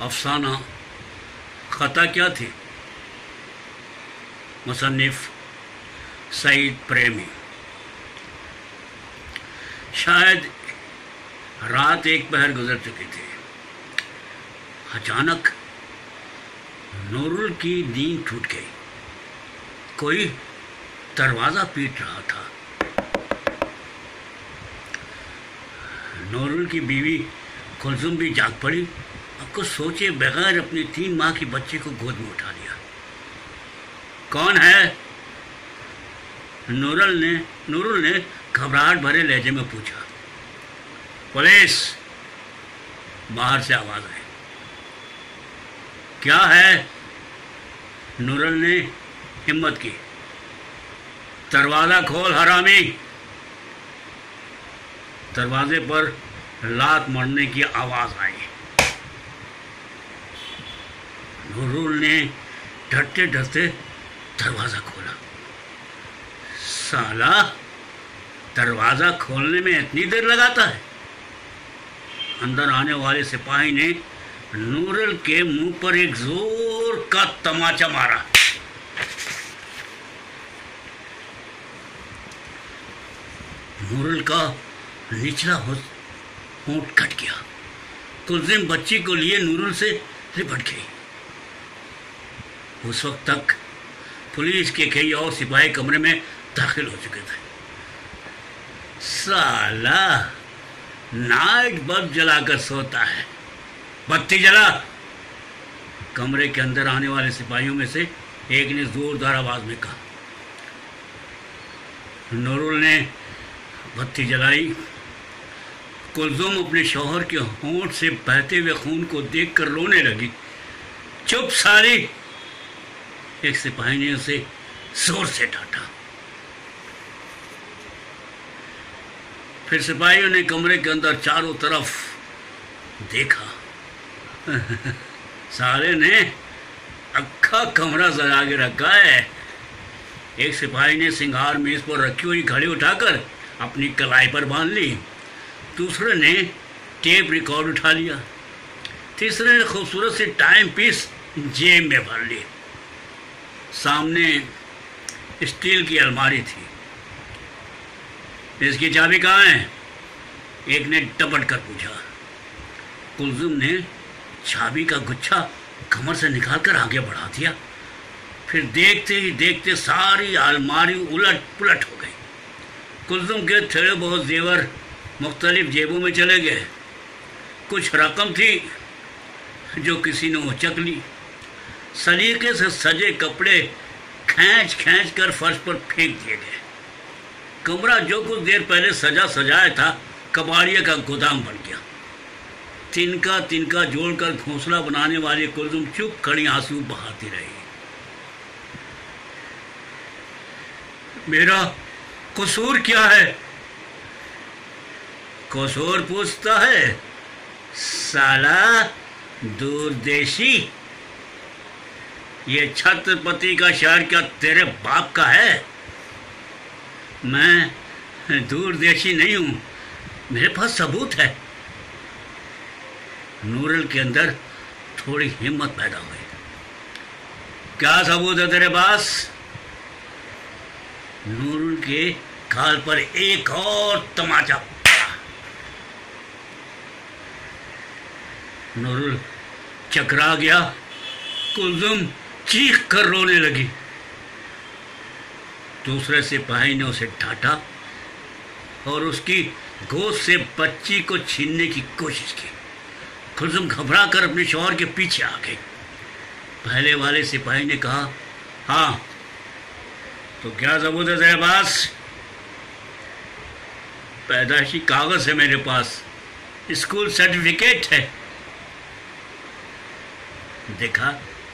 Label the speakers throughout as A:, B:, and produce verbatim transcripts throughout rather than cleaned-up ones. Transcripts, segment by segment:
A: अफसाना खता क्या थी? मुसन्निफ सईद प्रेमी। शायद रात एक पहर गुजर चुकी थी। अचानक नूरुल की नींद टूट गई। कोई दरवाज़ा पीट रहा था। नूरुल की बीवी कुलसुम भी जाग पड़ी। अब कुछ सोचे बगैर अपनी तीन माह की बच्ची को गोद में उठा लिया। कौन है? नूरुल ने नूरुल ने घबराहट भरे लहजे में पूछा। पुलिस। बाहर से आवाज़ आई। क्या है? नूरुल ने हिम्मत की। दरवाज़ा खोल हरामी। दरवाजे पर लात मारने की आवाज़ आई। नूरुल ने डरते डरते दरवाज़ा खोला। साला दरवाज़ा खोलने में इतनी देर लगाता है। अंदर आने वाले सिपाही ने नूरुल के मुंह पर एक जोर का तमाचा मारा। नूरुल का निचला होंठ कट गया। कुलसुम बच्ची को लिए नूरुल से लिपट गई। उस वक्त तक पुलिस के कई और सिपाही कमरे में दाखिल हो चुके थे। साला नाइट बल्ब जलाकर सोता है। बत्ती जला। कमरे के अंदर आने वाले सिपाहियों में से एक ने जोरदार आवाज में कहा। नूरुल ने बत्ती जलाई। कुलसुम अपने शौहर के होंठ से बहते हुए खून को देखकर रोने लगी। चुप साली। एक सिपाही ने उसे जोर से डांटा। फिर सिपाहियों ने कमरे के अंदर चारों तरफ देखा। साले ने अक्खा कमरा जला के रखा है। एक सिपाही ने सिंगार मेज पर रखी हुई घड़ी उठाकर अपनी कलाई पर बांध ली। दूसरे ने टेप रिकॉर्ड उठा लिया। तीसरे ने खूबसूरत सी टाइम पीस जेब में भर ली। सामने स्टील की अलमारी थी। इसकी चाबी कहाँ है? एक ने टपट कर पूछा। कुलसुम ने चाबी का गुच्छा कमर से निकालकर आगे बढ़ा दिया। फिर देखते ही देखते सारी अलमारी उलट पुलट हो गई। कुलसुम के थोड़े बहुत जेवर मुख्तलिफ जेबों में चले गए। कुछ रकम थी जो किसी ने उचक ली। सलीके से सजे कपड़े खींच खींच कर फर्श पर फेंक दिए गए। कमरा जो कुछ देर पहले सजा सजाया था कबाड़िया का गोदाम बन गया। तिनका तिनका जोड़कर घोंसला बनाने वाली कुलसुम चुप खड़ी आंसू बहाती रही। मेरा कसूर क्या है? कसूर पूछता है? साला दूरदेशी। ये छत्रपति का शहर क्या तेरे बाप का है? मैं दूरदेशी नहीं हूं। मेरे पास सबूत है। नूरुल के अंदर थोड़ी हिम्मत पैदा हुई। क्या सबूत है तेरे पास? नूरुल के गाल पर एक और तमाचा पड़ा। नूरुल चकरा गया। कुलसुम चीख कर रोने लगी। दूसरे सिपाही ने उसे डांटा और उसकी गोद से बच्ची को छीनने की कोशिश की। कुलसुम घबरा कर अपने शौहर के पीछे आ गई। पहले वाले सिपाही ने कहा, हाँ तो क्या सबूत है तेरे पास? पैदाइशी कागज है मेरे पास। स्कूल सर्टिफिकेट है। देखा।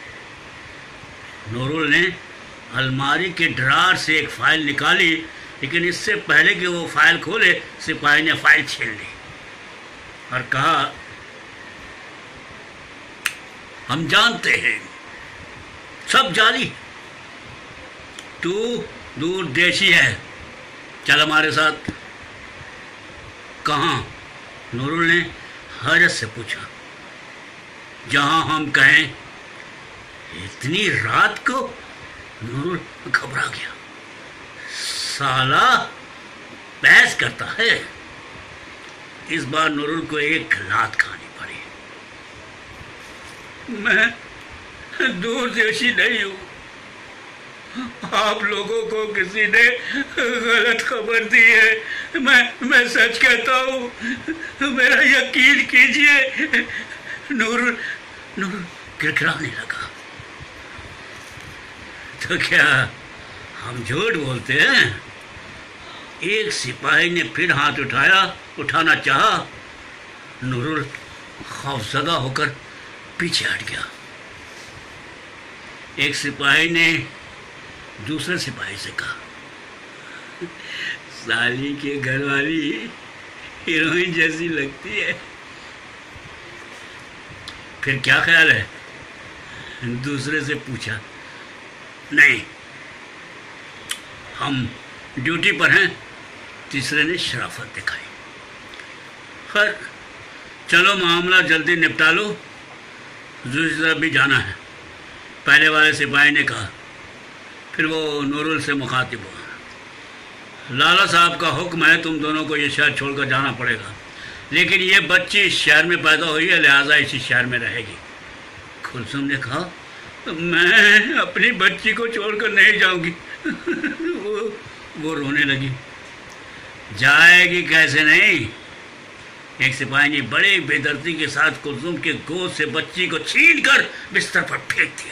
A: नूरुल ने अलमारी के ड्रार से एक फाइल निकाली, लेकिन इससे पहले कि वो फाइल खोले सिपाही ने फाइल छीन ली और कहा, हम जानते हैं सब जाली। तू दूरदेशी है। चल हमारे साथ। कहाँ? नूरुल ने हैरत से पूछा। जहां हम कहें। इतनी रात को नूरुल घबरा गया। साला बहस करता है। इस बार नूरुल को एक लात खानी पड़ी। मैं दूरदेशी नहीं हूं। आप लोगों को किसी ने गलत खबर दी है। मैं मैं सच कहता हूं, मेरा यकीन कीजिए। नूरुल नूरुल गिड़गिड़ाने लगा। तो क्या हम झूठ बोलते हैं? एक सिपाही ने फिर हाथ उठाया उठाना चाहा। नूरुल खौफजदा होकर पीछे हट गया। एक सिपाही ने दूसरे सिपाही से कहा, साली के घरवाली हीरोइन जैसी लगती है। फिर क्या ख्याल है? दूसरे से पूछा। नहीं, हम ड्यूटी पर हैं। तीसरे ने शराफत दिखाई। खैर चलो मामला जल्दी निपटा लो, दूसरी तरफ भी जाना है, पहले वाले सिपाही ने कहा। फिर वो नूरुल से मुखातिब हुआ। लाला साहब का हुक्म है, तुम दोनों को ये शहर छोड़कर जाना पड़ेगा, लेकिन ये बच्ची इस शहर में पैदा हुई है, लिहाजा इसी शहर में रहेगी। कुलसुम ने कहा, मैं अपनी बच्ची को छोड़कर नहीं जाऊंगी। वो वो रोने लगी। जाएगी कैसे नहीं? एक सिपाही ने बड़े बेदर्दी के साथ कुलसुम के गोद से बच्ची को छीनकर बिस्तर पर फेंक दिया।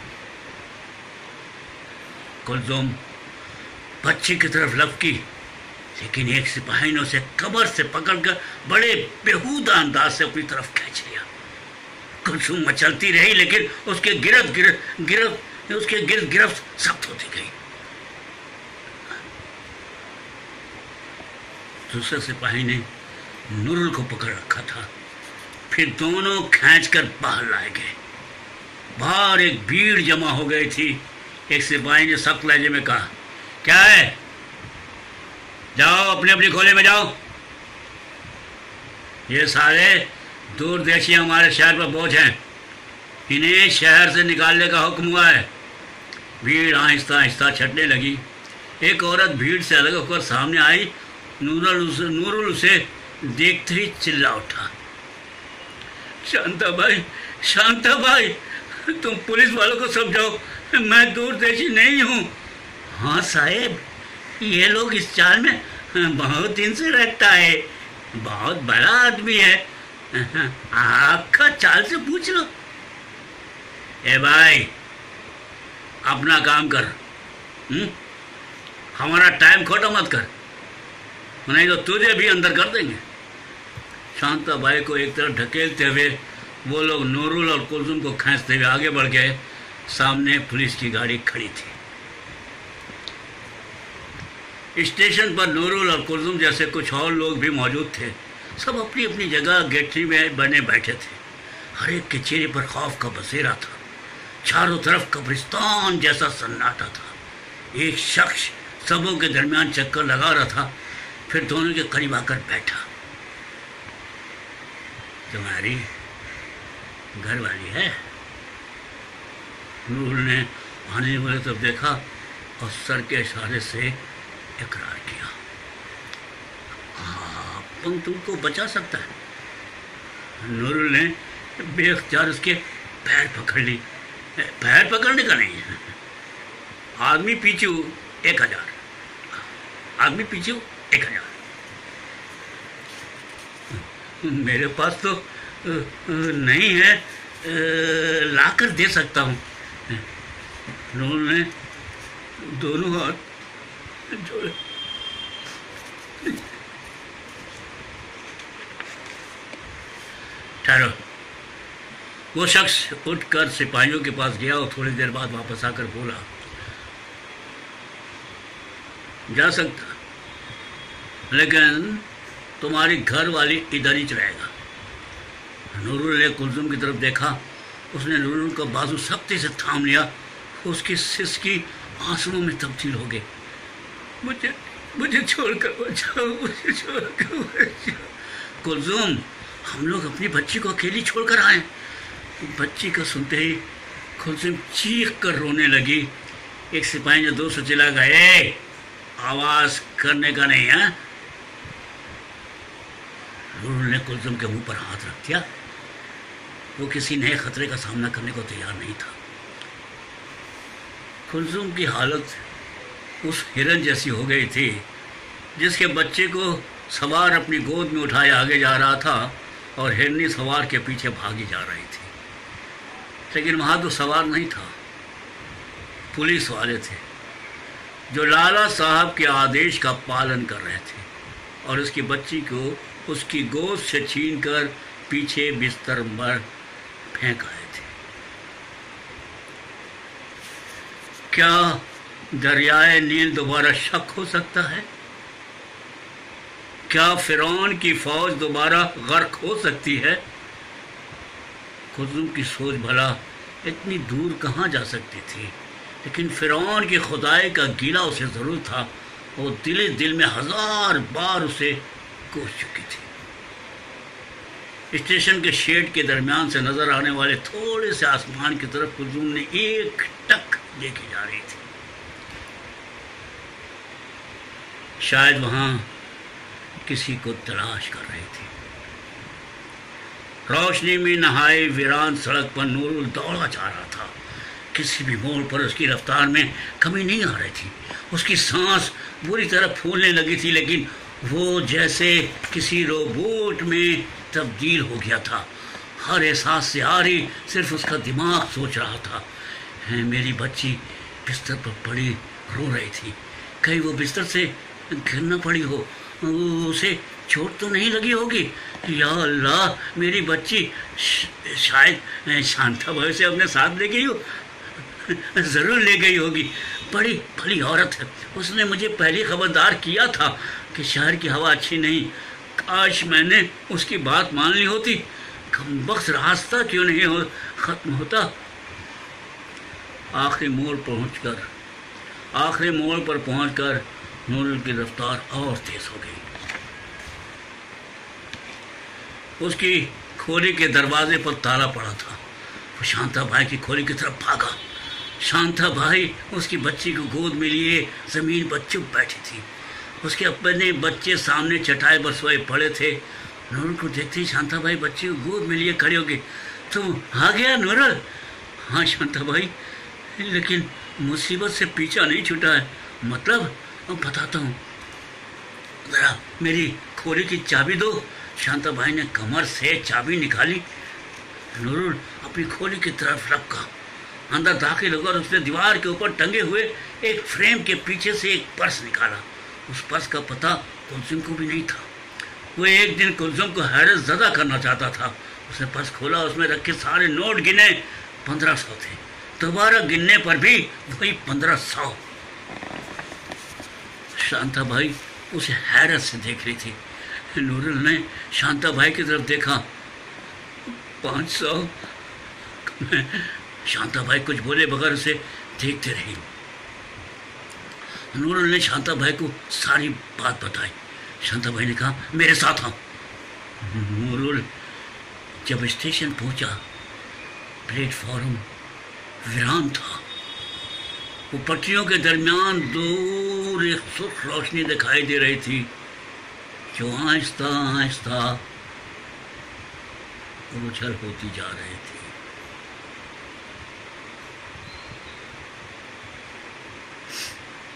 A: कुलसुम बच्ची की तरफ लपकी, लेकिन एक सिपाही ने उसे कमर से पकड़कर बड़े बेहूदा अंदाज से अपनी तरफ खींच लिया। कुलसुम मचलती रही, लेकिन उसके गिरफ्त गिरफ्त गिरफ्त उसके गिरफ्त गिरफ्त सख्त होती गई। दूसरे सिपाही ने नूरुल को पकड़ रखा था। फिर दोनों खींचकर बाहर लाए गए। बाहर एक भीड़ जमा हो गई थी। एक सिपाही ने सख्त लहजे में कहा, क्या है? जाओ अपने अपने खोले में जाओ। ये सारे दूरदेशी हमारे शहर पर बोझ हैं, इन्हें शहर से निकालने का हुक्म हुआ है। भीड़ आहिस्ता आहिस्ता छटने लगी। एक औरत भीड़ से अलग होकर सामने आई। नूरुल उसे नूरुल उसे देखते ही चिल्ला उठा, शांता भाई, शांता भाई, तुम पुलिस वालों को समझाओ, मैं दूरदेशी नहीं हूँ। हाँ साहेब, ये लोग इस चाल में बहुत दिन से रहता है, बहुत बड़ा आदमी है, आपका चाल से पूछ लो। ए भाई, अपना काम कर, हुँ? हमारा टाइम खोटा मत कर, नहीं तो तुझे भी अंदर कर देंगे। शांता बाई को एक तरफ ढकेलते हुए वो लोग नूरुल और कुलसुम को खींचते हुए आगे बढ़ गए। सामने पुलिस की गाड़ी खड़ी थी। स्टेशन पर नूरुल और कुलसुम जैसे कुछ और लोग भी मौजूद थे। सब अपनी अपनी जगह गेटरी में बने बैठे थे। हर एक के चेहरे पर खौफ का बसेरा था। चारों तरफ कब्रिस्तान जैसा सन्नाटा था। एक शख्स सबों के दरमियान चक्कर लगा रहा था, फिर दोनों के करीब आकर बैठा। तुम्हारी घरवाली है? नूरुल ने आने वाले तरफ देखा और सर के इशारे से इकरार किया। हाँ, पंख तुमको बचा सकता है। नूरुल ने बेख्तियार उसके पैर पकड़ ली। पैर पकड़ने का नहीं है, आदमी पीछू एक हजार आदमी पीछू एक हजार मेरे पास तो नहीं है, लाकर दे सकता हूँ। नूरुल ने दोनों हाथ जोड़े। ठहरो। वो शख्स उठकर सिपाहियों के पास गया और थोड़ी देर बाद वापस आकर बोला, जा सकता, लेकिन तुम्हारी घर वाली इधर ही रहेगा। नूरुल ने कुलसुम की तरफ देखा। उसने नूरुल का बाजू सख्ती से थाम लिया। उसकी सिसकी आंसुओं में तब्दील हो गई। मुझे मुझे छोड़कर बचाओ, मुझे छोड़कर बचाओ। कुलसुम, हम लोग अपनी बच्ची को अकेली छोड़कर आए। बच्ची को सुनते ही कुलसुम चीख कर रोने लगी। एक सिपाही ने दूर से चिल्ला गए, आवाज करने का नहीं है। नूरुल ने कुलसुम के मुंह पर हाथ रख दिया। वो किसी नए खतरे का सामना करने को तैयार नहीं था। कुलसुम की हालत उस हिरन जैसी हो गई थी जिसके बच्चे को सवार अपनी गोद में उठाए आगे जा रहा था और हिरनी सवार के पीछे भागी जा रही थी। लेकिन वहाँ तो सवार नहीं था, पुलिस वाले थे जो लाला साहब के आदेश का पालन कर रहे थे और उसकी बच्ची को उसकी गोद से छीनकर पीछे बिस्तर पर फेंक आए थे। क्या दरियाए नील दोबारा शक हो सकता है? क्या फिरौन की फौज दोबारा गर्क हो सकती है? कुलसुम की सोच भला इतनी दूर कहाँ जा सकती थी, लेकिन फिरौन की खुदाई का गीला उसे जरूर था। वो दिल दिल में हजार बार उसे कोस चुकी थी। स्टेशन के शेड के दरमियान से नजर आने वाले थोड़े से आसमान की तरफ कुलसुम ने एक टक देखी जा रही थी। शायद वहां किसी को तलाश कर रही थी। रोशनी में नहाए वीरान सड़क पर नूरुल दौड़ा जा रहा था। किसी भी मोड़ पर उसकी रफ्तार में कमी नहीं आ रही थी। उसकी सांस बुरी तरह फूलने लगी थी, लेकिन वो जैसे किसी रोबोट में तब्दील हो गया था। हर एहसास से आ रही सिर्फ उसका दिमाग सोच रहा था। है मेरी बच्ची बिस्तर पर पड़ी रो रही थी। कहीं वो बिस्तर से गिर न पड़ी हो, उसे चोट तो नहीं लगी होगी। या अल्लाह, मेरी बच्ची शायद शांता भाई से अपने साथ ले गई हो। ज़रूर ले गई होगी। बड़ी भली औरत है। उसने मुझे पहले खबरदार किया था कि शहर की हवा अच्छी नहीं। काश मैंने उसकी बात मान ली होती। कमबख्त रास्ता क्यों नहीं हो ख़त्म होता। आखिरी मोड़ पहुंचकर आखिरी मोड़ पर पहुंचकर नूरुल की रफ्तार और तेज हो गई। उसकी खोली के दरवाजे पर ताला पड़ा था। वो शांता भाई की खोली की तरफ भागा। शांता भाई उसकी बच्ची को गोद में लिए जमीन पर चुप बैठी थी। उसके अपने बच्चे सामने चटाई पर सोए पड़े थे। नूरुल को देखते ही शांता भाई बच्ची को गोद में लिए खड़े हो गए। तुम आ गया नूरुल? हाँ शांता भाई, लेकिन मुसीबत से पीछा नहीं छूटा है। मतलब बताता हूँ, जरा मेरी खोली की चाबी दो। शांता भाई ने कमर से चाबी निकाली। नूरुल अपनी खोली की तरफ रखा। अंदर दाखिल होकर उसने दीवार के ऊपर टंगे हुए एक फ्रेम के पीछे से एक पर्स निकाला। उस पर्स का पता कुलसुम को भी नहीं था। वो एक दिन कुलसुम को हैरत ज़दा करना चाहता था। उसने पर्स खोला, उसमें रखे सारे नोट गिने। पंद्रह सौ थे। दोबारा गिनने पर भी वही पंद्रह सौ। शांता भाई उसे हैरत से देख रही थी। नूरुल ने शांता भाई की तरफ देखा। पाँच सौ। शांता भाई कुछ बोले बगैर उसे देखते रही। नूरुल ने शांता भाई को सारी बात बताई। शांता भाई ने कहा, मेरे साथ आओ। नूरुल जब स्टेशन पहुंचा, प्लेटफॉर्म वीरान था। वो पटरियों के दरमियान दूर एक सुर्ख रोशनी दिखाई दे रही थी जो आहिस्ता आहिस्ता उछल होती जा रही थी।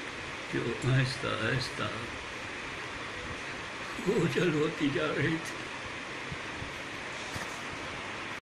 A: जो आहिस्ता आहिस्ता ओझल होती जा रही थी।